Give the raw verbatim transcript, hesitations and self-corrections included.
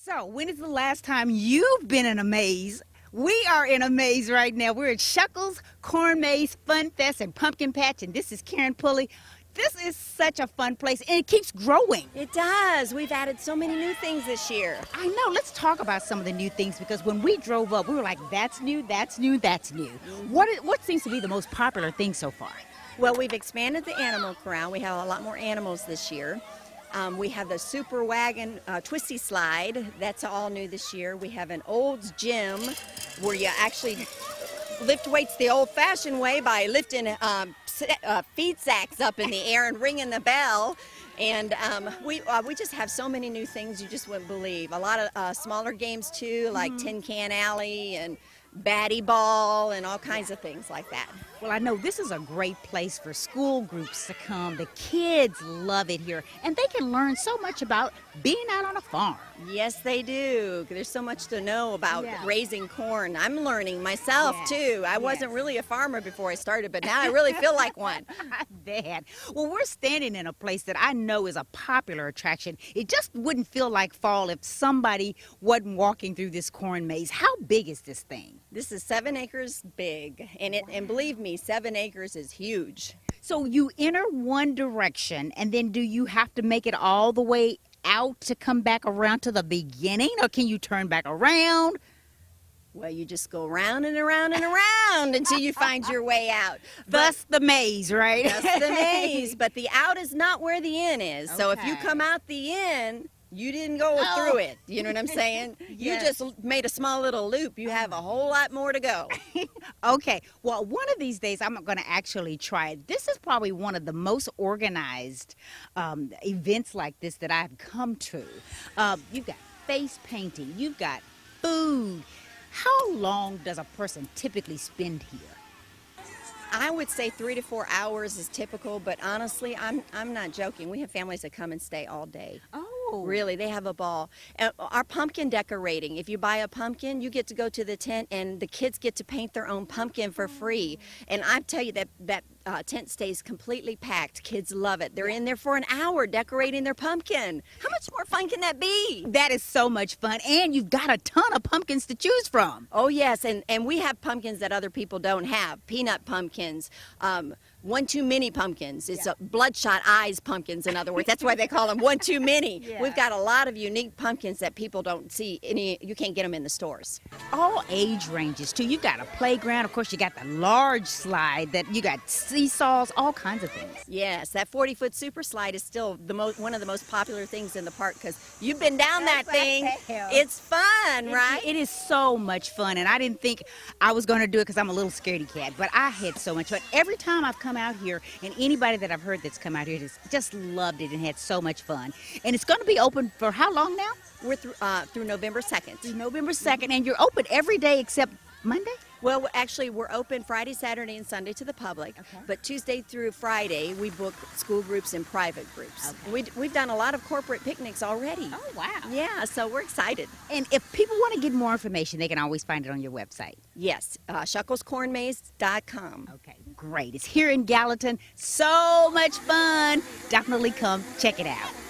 So, when is the last time you've been in a maze? We are in a maze right now. We're at Shuckles Corn Maze Fun Fest and Pumpkin Patch, and this is Karen Pulley. This is such a fun place, and it keeps growing. It does. We've added so many new things this year. I know. Let's talk about some of the new things, because when we drove up, we were like, that's new, that's new, that's new. Mm-hmm. What, is, what seems to be the most popular thing so far? Well, we've expanded the animal corral. We have a lot more animals this year. Um, we have the Super Wagon uh, Twisty Slide. That's all new this year. We have an Olds Gym where you actually lift weights the old-fashioned way by lifting um, uh, feed sacks up in the air and ringing the bell. And um, we uh, we just have so many new things you just wouldn't believe. A lot of uh, smaller games too, like mm-hmm. Tin Can Alley and Batty Ball and all kinds of things like that. Well, I know this is a great place for school groups to come. The kids love it here, and they can learn so much about being out on a farm. Yes, they do. There's so much to know about yeah. raising corn. I'm learning myself, yes. too. I yes. wasn't really a farmer before I started, but now I really feel like one. I bet. Well, we're standing in a place that I know is a popular attraction. It just wouldn't feel like fall if somebody wasn't walking through this corn maze. How big is this thing? This is seven acres big, and it, wow. and believe me, seven acres is huge. So you enter one direction, and then do you have to make it all the way out to come back around to the beginning, or can you turn back around? Well, you just go round and around and around until you find your way out. Thus the maze, right? Thus the maze, but the out is not where the in is. Okay. So if you come out the in, you didn't go oh. through it. You know what I'm saying? Yes. You just made a small little loop. You have a whole lot more to go. Okay. Well, one of these days I'm going to actually try it. This is probably one of the most organized um, events like this that I've come to. Uh, you've got face painting. You've got food. How long does a person typically spend here? I would say three to four hours is typical, but honestly, I'm I'm not joking. We have families that come and stay all day. Oh. Really, they have a ball. And our pumpkin decorating, if you buy a pumpkin, you get to go to the tent and the kids get to paint their own pumpkin for free. And I tell you that that uh, tent stays completely packed. Kids love it. They're in there for an hour decorating their pumpkin. How much more fun can that be? That is so much fun, and you've got a ton of pumpkins to choose from. Oh yes, and, and we have pumpkins that other people don't have. Peanut pumpkins, um, one too many pumpkins. It's yeah. a bloodshot eyes pumpkins, in other words. That's why they call them one too many. Yeah. We've got a lot of unique pumpkins that people don't see. Any, you can't get them in the stores. All age ranges, too. You've got a playground. Of course, you got the large slide. That you got seesaws, all kinds of things. Yes, that forty-foot super slide is still the most one of the most popular things in the park, because you've been down That's that thing. It's fun, it, right? It is so much fun, and I didn't think I was going to do it because I'm a little scaredy cat, but I had so much fun. Every time I've come out here, and anybody that I've heard that's come out here just, just loved it and had so much fun. And it's going to be open for how long now? We're through, uh, through November second. Through November second, and you're open every day except Monday? Well, actually, we're open Friday, Saturday, and Sunday to the public. Okay. But Tuesday through Friday, we book school groups and private groups. Okay. We, we've done a lot of corporate picnics already. Oh, wow. Yeah, so we're excited. And if people want to get more information, they can always find it on your website. Yes, uh, shuckles corn maze dot com. Okay, great. It's here in Gallatin. So much fun. Definitely come check it out.